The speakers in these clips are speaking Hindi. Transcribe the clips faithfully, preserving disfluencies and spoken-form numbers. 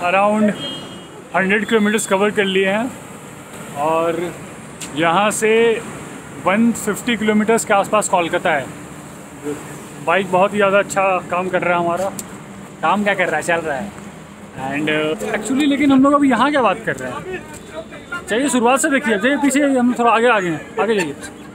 अराउंड हंड्रेड किलोमीटर्स कवर कर लिए हैं और यहाँ से वन फिफ्टी किलोमीटर्स के आसपास कोलकाता है। बाइक बहुत ही ज़्यादा अच्छा काम कर रहा है हमारा। काम क्या कर रहा है, चल रहा है। एंड एक्चुअली लेकिन हम लोग अभी यहाँ क्या बात कर रहे हैं, चाहिए शुरुआत से देखिए, जाइए पीछे, हम थोड़ा आगे आगे हैं, आगे जाइए।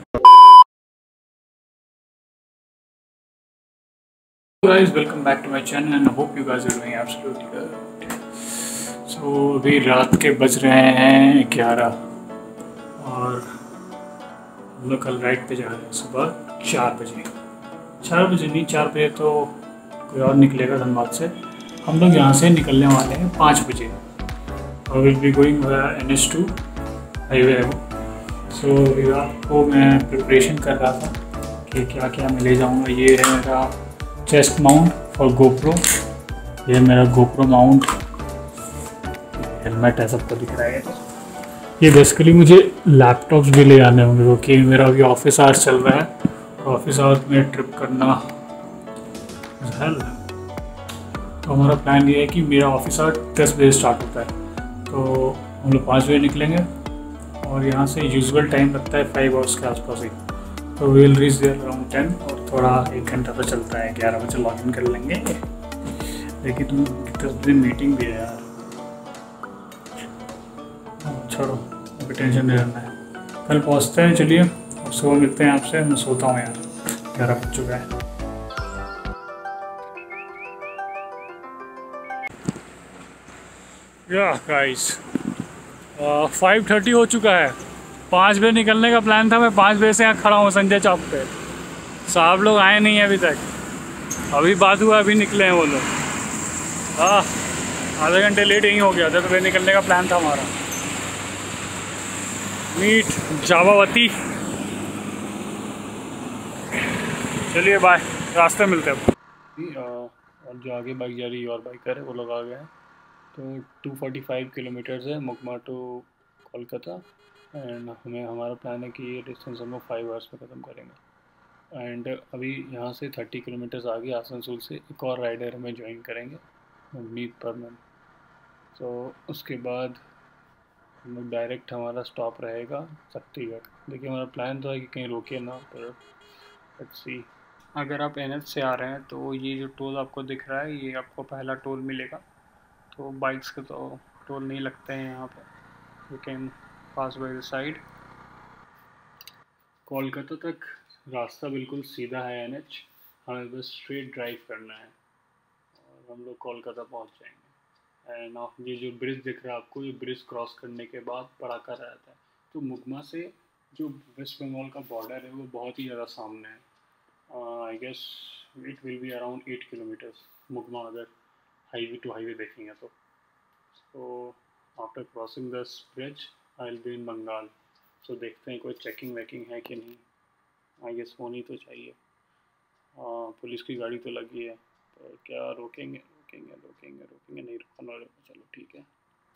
Guys, welcome back to my channel and I hope you guys are doing absolutely good. So अभी रात के बज रहे हैं ग्यारह और हम लोग कल राइड पे जा रहे हैं सुबह चार बजे। चार बजे नहीं, चार बजे तो कोई और निकलेगा धनबाद से। हम लोग यहाँ से निकलने वाले हैं पाँच बजे और will be going N H two highway है वो। सो रात को मैं प्रिपरेशन कर रहा था कि क्या क्या मैं ले जाऊँगा। ये है मेरा चेस्ट माउंट फॉर गोप्रो, ये मेरा गोप्रो माउंट, हेलमेट है, सबको दिख रहा है। ये बेसिकली मुझे लैपटॉप्स भी ले आने होंगे क्योंकि मेरा अभी ऑफिस आवर्स चल रहा है। ऑफिस आवर्स में ट्रिप करना हेल, तो हमारा प्लान ये है कि मेरा ऑफिस आवर दस बजे स्टार्ट होता है, तो हम लोग पाँच बजे निकलेंगे और यहाँ से यूजुअल टाइम लगता है फाइव आवर्स के आसपास ही, तो will reach there around ten और थोड़ा एक घंटा तो चलता है, ग्यारह बजे लॉग इन कर लेंगे। लेकिन तुम दस बजे मीटिंग भी है यार, छोड़ो अभी टेंशन नहीं रहना है, कल पहुँचते हैं। चलिए अब सुबह मिलते हैं आपसे, मैं सोता हूँ यार, ग्यारह बज चुका है। या गाइस फाइव थर्टी हो चुका है, पाँच बजे निकलने का प्लान था। मैं पाँच बजे से यहाँ खड़ा हूँ संजय चौक पे, साहब लोग आए नहीं हैं अभी तक, अभी बात हुआ अभी निकले हैं वो लोग। हाँ आधे घंटे लेट यहीं हो गया था, तो फिर निकलने का प्लान था हमारा। मीट जावावती, चलिए बाय, रास्ते मिलते हैं। और जो आगे बाइक जा रही है और बाइकर है वो लोग आ गए हैं। तो टू फोर्टी फाइव किलोमीटर्स है मुकमा टू कोलकाता एंड हमें हमारा प्लान है कि ये डिस्टेंस हम लोग फाइव आवर्स में ख़त्म करेंगे। एंड अभी यहाँ से थर्टी किलोमीटर्स आगे आसनसोल से एक और राइडर हमें ज्वाइन करेंगे, मीत परमन। तो उसके बाद हम लोग डायरेक्ट हमारा स्टॉप रहेगा शक्तिगढ़। देखिए हमारा प्लान तो है कि कहीं रोके ना, पर लेट्स सी। अगर आप एन एच से आ रहे हैं तो ये जो टोल आपको दिख रहा है, ये आपको पहला टोल मिलेगा। तो बाइक्स के तो टोल नहीं लगते हैं यहाँ पे, you can pass by the side. Kolkata तक रास्ता बिल्कुल सीधा है एन एच, हमें बस स्ट्रेट ड्राइव करना है और हम लोग कोलकाता पहुँच जाएंगे। एंड ये जो ब्रिज दिख रहा है आपको, ये ब्रिज क्रॉस करने के बाद पड़ाका रहता है। तो मुकमा से जो वेस्ट बंगाल का बॉर्डर है वो बहुत ही ज़्यादा सामने है। I guess it will be around eight kilometers मुकमा, अगर हाईवे टू हाईवे देखेंगे तो। So after crossing this bridge I will be in Bengal. So देखते हैं कोई चेकिंग वेकिंग है कि नहीं, आई गेस होनी तो चाहिए। हाँ पुलिस की गाड़ी तो लगी है, तो क्या रोकेंगे रोकेंगे रोकेंगे रोकेंगे नहीं रुकने वाले, चलो ठीक है।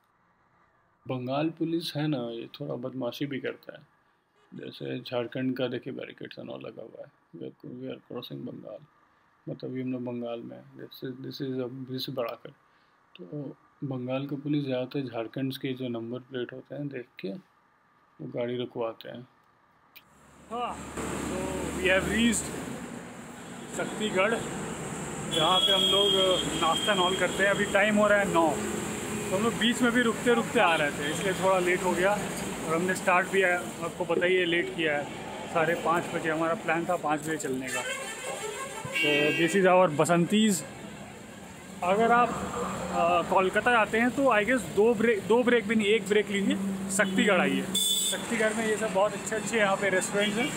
बंगाल पुलिस है ना, ये थोड़ा बदमाशी भी करता है। जैसे झारखंड का देखिए बैरिकेड्स और लगा हुआ है, वी आर क्रॉसिंग बंगाल, मतलब ये हम लोग बंगाल में, this is this is this बढ़ाकर। तो बंगाल का पुलिस ज़्यादातर झारखंड के जो नंबर प्लेट होते हैं देख के वो गाड़ी रुकवाते हैं। हाँ तो वी हैव रीच्ड शक्तिगढ़, जहाँ पे हम लोग नाश्ता नॉल करते हैं। अभी टाइम हो रहा है नौ, तो हम लोग बीच में भी रुकते रुकते आ रहे थे, इसलिए थोड़ा लेट हो गया और हमने स्टार्ट भी है, आपको पता ही है लेट किया है। साढ़े पाँच बजे हमारा प्लान था पाँच बजे चलने का। तो दिस इज़ आवर बसंतीज़। अगर आप कोलकाता जाते हैं तो आई गेस दो ब्रेक दो ब्रेक भी नहीं, एक ब्रेक लीजिए, शक्तिगढ़ आइए। शक्तिगढ़ में ये सब बहुत अच्छे अच्छे यहाँ पे रेस्टोरेंट्स हैं,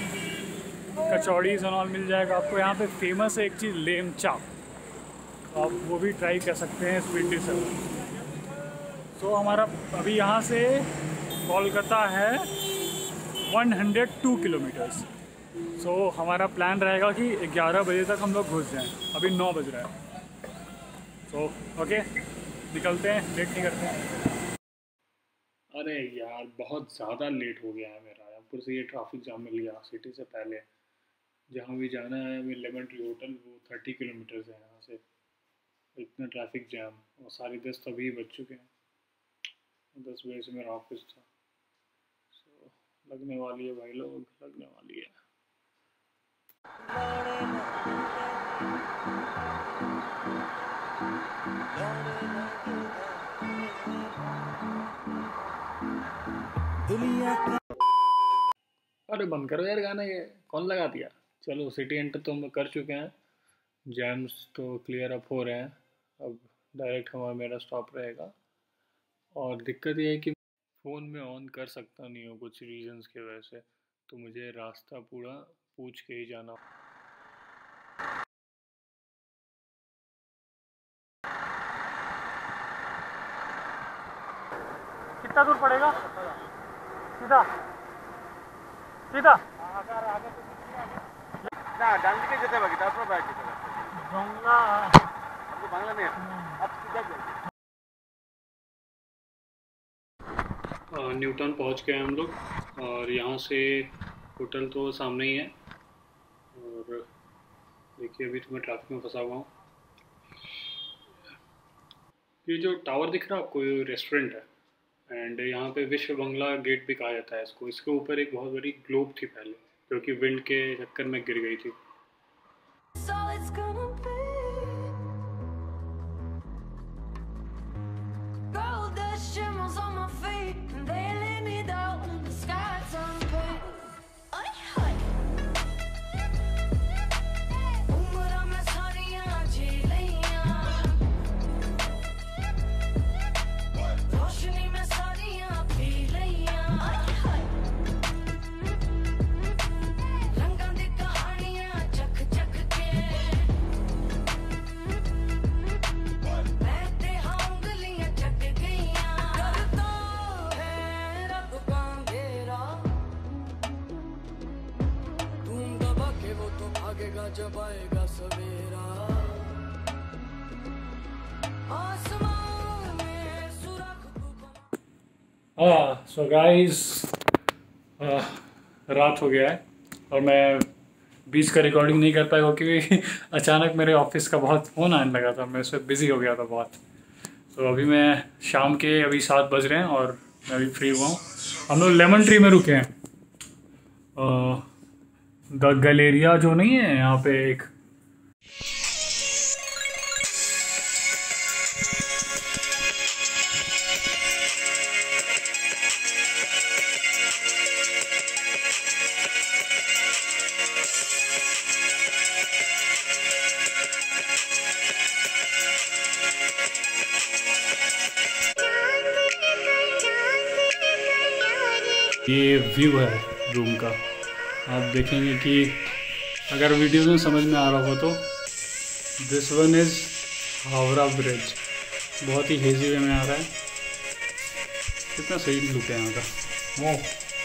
कचौड़ीज़ और मिल जाएगा आपको। यहाँ पे फेमस है एक चीज़ लेम चाप, तो आप वो भी ट्राई कर सकते हैं, स्वीट डिश है। तो हमारा अभी यहाँ से कोलकाता है one hundred two kilometers. So हमारा प्लान रहेगा कि ग्यारह बजे तक हम लोग घुस जाएँ, अभी नौ बज रहा है। तो ओके निकलते हैं, लेट नहीं करते हैं। अरे यार बहुत ज़्यादा लेट हो गया है मेरा, ऊपर से ये ट्रैफिक जाम मिल गया सिटी से पहले। जहाँ भी जाना है हमें लेमन ट्री होटल, वो थर्टी किलोमीटर्स है यहाँ से। इतना ट्रैफिक जैम, और साढ़े दस तभी बज चुके हैं, दस बजे से मेरा ऑफिस था। सो लगने वाली है भाई लोग, लगने वाली है। अरे बंद करो यार गाना, ये कौन लगा दिया। चलो सिटी एंटर तो हम कर चुके हैं, जैम्स तो क्लियर अप हो रहे हैं। अब डायरेक्ट हमारा मेरा स्टॉप रहेगा। और दिक्कत ये है कि फ़ोन में ऑन कर सकता नहीं हूँ कुछ रीजंस की वजह से, तो मुझे रास्ता पूरा पूछ के ही जाना। कितना दूर पड़ेगा? सीधा सीधा না ডান দিকে যেতে হবে তারপর বাইরে যেতে হবে। বাংলা आपको बांग्ला नहीं आप सीधा जाइए। न्यूटन पहुंच गए हम लोग, और यहाँ से होटल तो सामने ही है। और देखिए अभी तो मैं ट्रैफिक में फंसा हुआ हूँ। ये जो टावर दिख रहा है आपको, ये रेस्टोरेंट है, एंड यहाँ पे विश्व बंगला गेट भी कहा जाता है इसको। इसके ऊपर एक बहुत बड़ी ग्लोब थी पहले, जो कि विंड के चक्कर में गिर गई थी। So it's gonna be gold that shimmers on my feet, and they lay me down. The sky turns pink. Ay ay. Umra mein sariyan jheliyan, roshni mein sariyan pee liyan. Ay ay. Rangan di kahaniyan chak chak ke बैठे हाँ उंगलियां चट गईयां। करता है रब का अंधेरा, तुम दबा के वो तो भागेगा जब आएगा सवेरा। आसमान में सुराख तू हाँ सो गाइस, रात हो गया है और मैं बीच का रिकॉर्डिंग नहीं कर पाया क्योंकि अचानक मेरे ऑफिस का बहुत फ़ोन आने लगा था, मैं उससे बिज़ी हो गया था बहुत। तो अभी मैं शाम के अभी सात बज रहे हैं और मैं अभी फ्री हुआ हूँ। हम लोग लेमन ट्री में रुके हैं, द गैलेरिया जो नहीं है यहाँ पे एक। ये व्यू है रूम का, आप देखेंगे कि अगर वीडियो में समझ में आ रहा हो तो this one is Howrah bridge. बहुत ही हेजी वे में आ रहा है, कितना सही लुक है यहाँ का। वो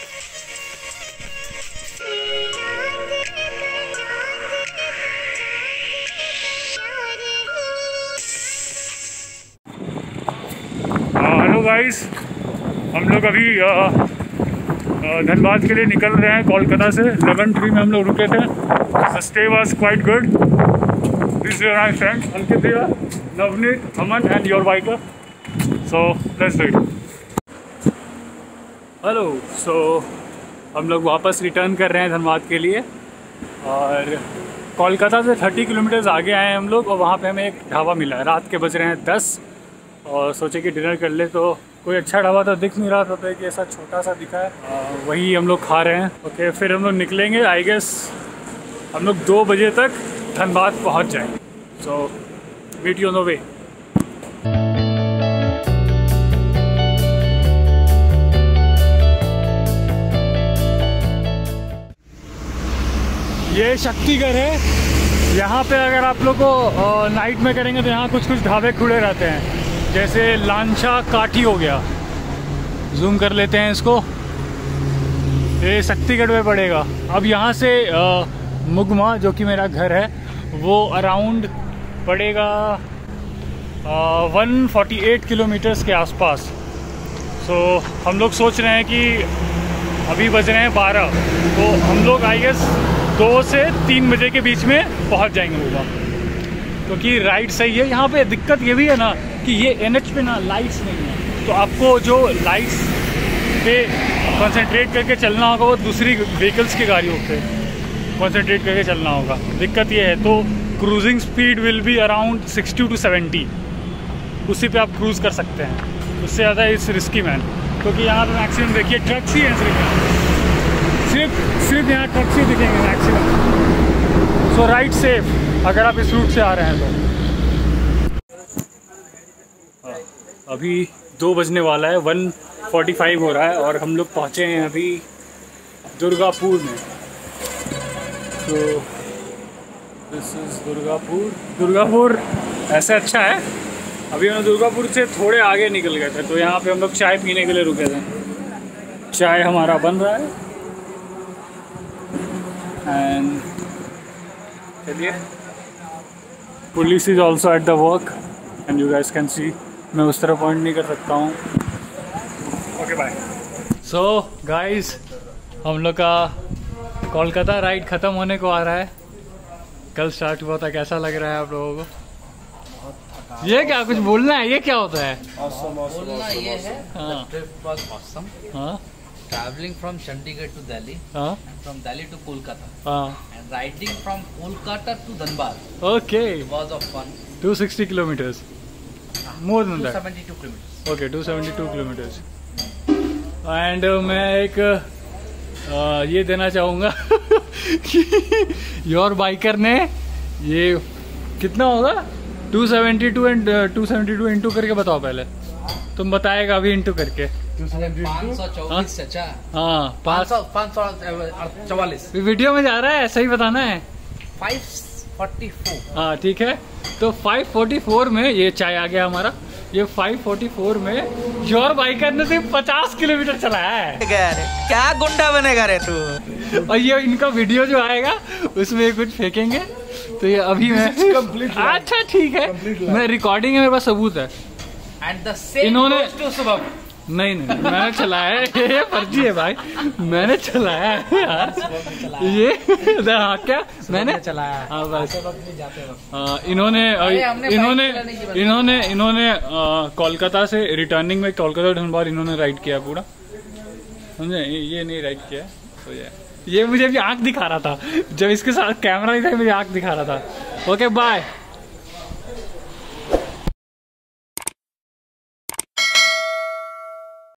हेलो गाइस, हम लोग अभी धनबाद के लिए निकल रहे हैं कोलकाता से। लेमन ट्री में हम लोग रुके थे। The stay was quite good. This are my friends Ankit bhaiya, Navneet, Aman and your biker. So let's do it. Hello, so हम लोग वापस रिटर्न कर रहे हैं धनबाद के लिए, और कोलकाता से थर्टी किलोमीटर्स आगे आए हैं हम लोग, और वहाँ पे हमें एक ढाबा मिला है। रात के बज रहे हैं दस, और सोचे कि डिनर कर ले, तो कोई अच्छा ढाबा तो दिख नहीं रहा था, तो कि ऐसा छोटा सा दिखा है, आ, वही हम लोग खा रहे हैं। ओके, फिर हम लोग निकलेंगे। आई गेस हम लोग दो बजे तक धनबाद पहुंच जाएंगे। So meet you on the way. ये शक्तिगढ़ है। यहाँ पे अगर आप लोग को नाइट में करेंगे तो यहाँ कुछ कुछ ढाबे खुले रहते हैं, जैसे लांचा काठी हो गया। जूम कर लेते हैं इसको, ये शक्तिगढ़ में पड़ेगा। अब यहाँ से आ, मुगमा, जो कि मेरा घर है, वो अराउंड पड़ेगा वन फोर्टी एट किलोमीटर्स के आसपास। सो हम लोग सोच रहे हैं कि अभी बज रहे हैं बारह, तो हम लोग आई गेस दो से तीन बजे के बीच में पहुँच जाएंगे मुगमा। क्योंकि राइड सही है। यहाँ पे दिक्कत ये भी है ना कि ये एन एच पे ना लाइट्स नहीं है, तो आपको जो लाइट्स पे कंसंट्रेट करके चलना होगा वो दूसरी व्हीकल्स की गाड़ियों पे कंसंट्रेट करके चलना होगा। दिक्कत ये है। तो cruising speed will be around sixty to seventy, उसी पे आप क्रूज़ कर सकते हैं। उससे ज़्यादा इस रिस्की मैन, क्योंकि यहाँ पे मैक्सिमम देखिए ट्रक्स ही हैं, सिर्फ सिर्फ सिर्फ यहाँ ट्रक्स ही दिखेंगे मैक्सिमम। सो राइड सेफ अगर आप इस रूट से आ रहे हैं तो। अभी दो बजने वाला है, वन फोर्टी फाइव हो रहा है और हम लोग पहुँचे हैं अभी दुर्गापुर में। तो दिस इज़ दुर्गापुर। दुर्गापुर ऐसे अच्छा है। अभी हम दुर्गापुर से थोड़े आगे निकल गए थे, तो यहाँ पे हम लोग चाय पीने के लिए रुके थे। चाय हमारा बन रहा है एंड चलिए, police is also at the work and you guys can see. मैं उस तरह पॉइंट नहीं कर सकता हूँ। Okay bye. सो गाइस, हम लोग का कोलकाता राइड ख़त्म होने को आ रहा है। कल स्टार्ट हुआ था, कैसा लग रहा है आप लोगों को? ये क्या कुछ बोलना है? ये क्या होता है? awesome, awesome, बोलना awesome, ये awesome. है, हाँ। the trip was awesome. हाँ Traveling from Chandigarh to Delhi हाँ and from Delhi to Kolkata हाँ and riding from Kolkata to Dhanbad okay. was of fun. Two sixty kilometers, more than two that. seventy-two kilometers. Okay, two seventy two kilometers. And मैं एक uh, ये देना चाहूँगा कि योर बाइकर ने ये कितना होगा two seventy two and two seventy two into करके बताओ पहले। तुम बताएगा अभी इंटू करके। पाँच सौ चौबीस चचा। हाँ पाँच पाँच सौ पाँच सौ चौवालीस। वीडियो में जा रहा है, ऐसा ही बताना है। Five forty four. हाँ ठीक है। तो फाइव फोर्टी फोर में ये चाय आ गया हमारा। ये फाइव फोर्टी फोर में योर बाइकर ने सिर्फ पचास किलोमीटर चलाया है। क्या गुंडा बनेगा रे तू? और ये इनका वीडियो जो आएगा उसमें कुछ फेंकेंगे, तो ये अभी मैं अच्छा ठीक है, मैं रिकॉर्डिंग है, मेरे पास सबूत है। And the same इन्होंने goes to Subham. नहीं नहीं मैंने चलाया है, ये फर्जी है भाई, मैंने चलाया है यार ये। हाँ क्या मैंने चलाया है। हाँ बस जाते वक्त। आ, इन्होंने अरे हमने इन्होंने बाइक चलाने की बात की। इन्होंने इन्होंने कोलकाता से रिटर्निंग में कोलकाता धनबाद इन्होंने राइड किया पूरा, समझे? ये नहीं राइड किया। तो ये ये मुझे भी आंख दिखा रहा था, जब इसके साथ कैमरा नहीं था मुझे आंख दिखा रहा था। Okay bye.